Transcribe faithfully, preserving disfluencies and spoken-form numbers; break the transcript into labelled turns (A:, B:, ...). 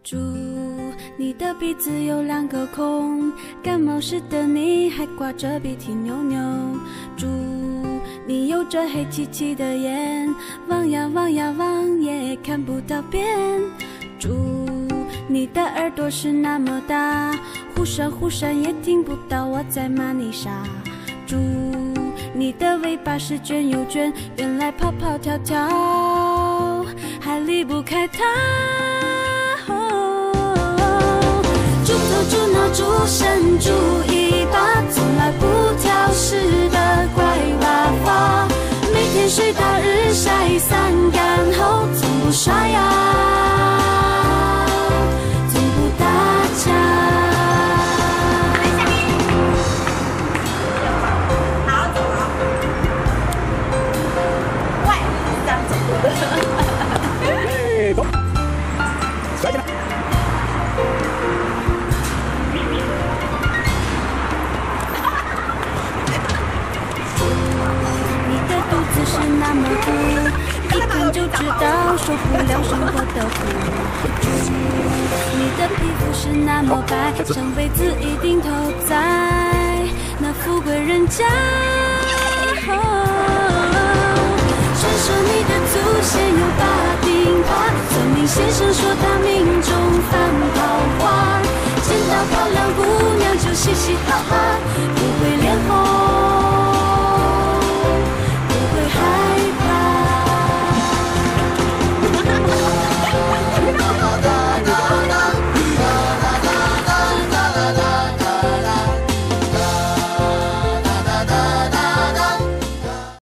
A: 猪，你的鼻子有两个孔，感冒时的你还挂着鼻涕牛牛。猪，你有着黑漆漆的眼，望呀望呀望也看不到边。猪，你的耳朵是那么大，忽闪忽闪也听不到我在骂你傻。猪，你的尾巴是卷又卷，原来跑跑跳跳还离不开它。猪头猪脑猪身猪尾巴，从来不挑食的乖娃娃，每天睡到日晒散干后，从不刷牙，从不打架。
B: 好，走了。喂，这样走的。
C: 哎，走，甩起来。
A: 是那么苦，一看就知道受不了生活的苦。你的皮肤是那么白，上辈子一定投在那富贵人家。传说你的祖先有八丁耙，算命先生说他命中犯桃花，见到漂亮姑娘就嘻嘻哈哈。